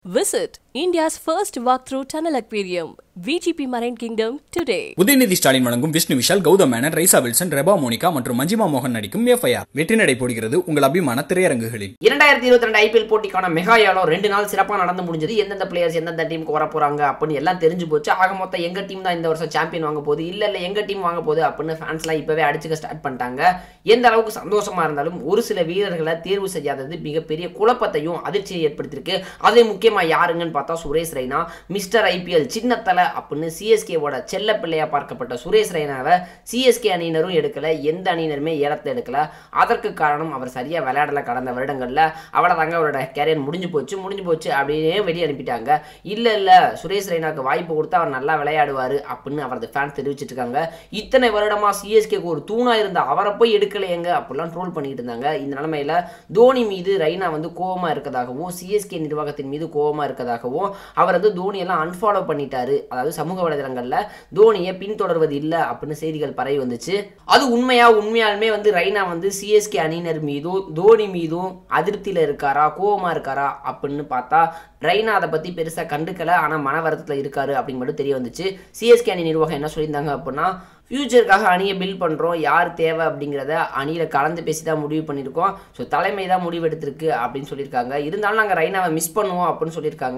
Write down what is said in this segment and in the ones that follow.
Visit India's first walkthrough tunnel aquarium, VGP Marine Kingdom today. Udhayanidhi Stalin வழங்கும் விஷ்ணு விஷால், கௌதம் மேனன், ரைசா வில்சன், ரெபா மோனிகா மற்றும் மஞ்சிமா மோகன் நடிக்கும் FIR வெற்றி நடை போடுகிறது உங்கள் அபிமான திரையரங்குகளில். 2022 IPL போட்டிக்கான மெகா ஏலம் 2 நாள் சிறப்பாக நடந்து முடிஞ்சது. எந்தெந்த பிளேயர்ஸ் எந்தெந்த டீமுக்கு வர போறாங்க அப்படின்னு எல்லாம் தெரிஞ்சு போச்சு. ஆக மொத்தம் எங்க டீம் தான் இந்த வருஷம் சாம்பியன் வாங்க போகுது, இல்ல எங்க டீம் வாங்க போகுது அப்படின்னு ஃபேன்ஸ்லாம் இப்பவே அடிச்சுக்க ஸ்டார்ட் பண்ணிட்டாங்க. எந்த அளவுக்கு சந்தோஷமா இருந்தாலும் ஒரு சில வீரர்களை தேர்வு செய்யாதது மிகப்பெரிய குழப்பத்தையும் அதிர்ச்சியை ஏற்படுத்தியிருக்கு. அதே முக்கியமா யாருங்கன்னு பார்த்தா சுரேஷ் ரெய்னா, மிஸ்டர் IPL சின்னத்தலை அப்படின்னு CSK-வோட செல்ல பிள்ளையா பார்க்கப்பட்ட சுரேஷ் ரெய்னாவை CSK அணியினரும் எடுக்கல, எந்த அணியினருமே ஏலத்தை எடுக்கல. அதற்கு காரணம் அவர் சரியா விளையாடல. கடந்த வருடங்கள்ல அவ்வளவுதாங்க, அவரோட கேரியர் முடிஞ்சு போச்சு அப்படியே வெளியே அனுப்பிட்டாங்க. இல்ல சுரேஷ் ரெய்னாக்கு வாய்ப்பு கொடுத்தா அவர் நல்லா விளையாடுவாரு அப்படின்னு அவரது ஃபேன்ஸ் தெரிவிச்சிட்டு இருக்காங்க. இத்தனை வருடமா CSK-க்கு ஒரு தூணா இருந்த அவரை போய் எடுக்கலையங்க அப்படிலாம் ட்ரோல் பண்ணிட்டு இருந்தாங்க. இந்த நிலைமையில தோனி மீது ரெய்னா கோவமா இருக்கதாகவும், CSK நிர்வாகத்தின் மீது கோவமா இருக்கதாகவும் அவர் தோனி எல்லாம் அன்ஃபாலோ பண்ணிட்டாரு. அதாவது சமூக வலைதளங்கள்ல தோனியை பின்தொடர்வது இல்லை அப்படின்னு செய்திகள் பரவி வந்துச்சு. அது உண்மையாலுமே ரெய்னா CSK அணியினர் மீதும் தோனி மீதும் அதிருப்தியில இருக்காரா, கோவமா இருக்காரா அப்படின்னு பார்த்தா ரெய்னா அதை பத்தி பெருசா கண்டுக்கல. ஆனா மன வருத்தத்துல இருக்காரு அப்படின்னு மட்டும் தெரிய வந்துச்சு. CSK அணி நிர்வாகம் என்ன சொல்லியிருந்தாங்க அப்படின்னா, ஃபியூச்சருக்காக அணியை பில்ட் பண்ணுறோம், யார் தேவை அப்படிங்கிறத அணியில் கலந்து பேசி தான் முடிவு பண்ணியிருக்கோம். ஸோ தலைமை தான் முடிவு எடுத்திருக்கு அப்படின்னு சொல்லியிருக்காங்க. இருந்தாலும் நாங்கள் ரெய்னாவை மிஸ் பண்ணுவோம் அப்படின்னு சொல்லியிருக்காங்க.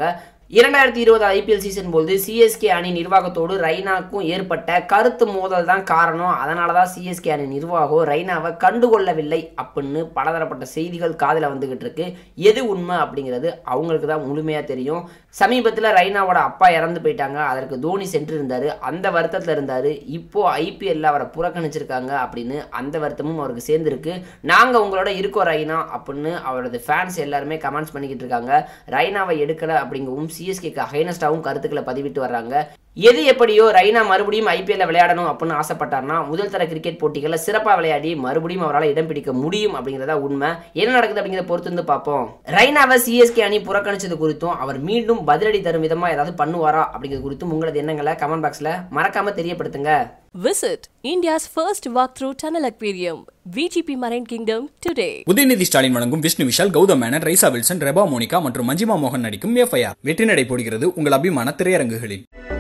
2020 IPL சீசன் போது CSK அணி நிர்வாகத்தோடு ரெய்னாக்கும் ஏற்பட்ட கருத்து மோதல் தான் காரணம். அதனால தான் CSK அணி நிர்வாகம் ரெய்னாவை கண்டுகொள்ளவில்லை அப்படின்னு பலதரப்பட்ட செய்திகள் காதில் வந்துகிட்டு இருக்கு. எது உண்மை அப்படிங்கிறது அவங்களுக்கு தான் முழுமையாக தெரியும். சமீபத்தில் ரெய்னாவோட அப்பா இறந்து போயிட்டாங்க. அதற்கு தோனி சென்றிருந்தாரு, அந்த வருத்தத்தில் இருந்தார். இப்போ IPL அவரை புறக்கணிச்சிருக்காங்க அப்படின்னு அந்த வருத்தமும் அவருக்கு சேர்ந்துருக்கு. நாங்கள் உங்களோட இருக்கோம் ரெய்னா அப்படின்னு அவரது ஃபேன்ஸ் எல்லாருமே கமெண்ட்ஸ் பண்ணிக்கிட்டு இருக்காங்க. ரெய்னாவை எடுக்கலை அப்படிங்கவும் CSK-க்கு அகைனஸ்டாவும் கருத்துக்களை பதிவிட்டு வர்றாங்க. எது எப்படியோ ரெய்னா மறுபடியும் IPL விளையாடணும் அப்படின்னு ஆசைப்பட்டார்னா முதல் தர கிரிக்கெட் போட்டிகளில் சிறப்பாக விளையாடி மறுபடியும் அவரால் இடம் பிடிக்க முடியும் அப்படிங்கிறதா உண்மை. என்ன நடக்குது அப்படிங்கிறத பொறுத்து வந்து பார்ப்போம். ரெய்னாவை CSK அணி புறக்கணிச்சது குறித்தும் அவர் மீண்டும் பதிலடி தரும் விதமா ஏதாவது பண்ணுவாரா அப்படிங்கிறது குறித்தும் உங்களது எண்ணங்களை கமெண்ட் பாக்ஸ்ல மறக்காம தெரியப்படுத்துங்க. Visit India's first walkthrough tunnel aquarium, VGP Marine Kingdom today. Udhayanidhi Stalin வழங்கும் விஷ்ணு விஷால், கௌதம் மேனன், ரைசா வில்சன், ரெபா மோனிகா மற்றும் மஞ்சிமா மோகன் நடிக்கும் FIR வெற்றி நடை போடுகிறது உங்கள் அபிமான திரையரங்குகளில்.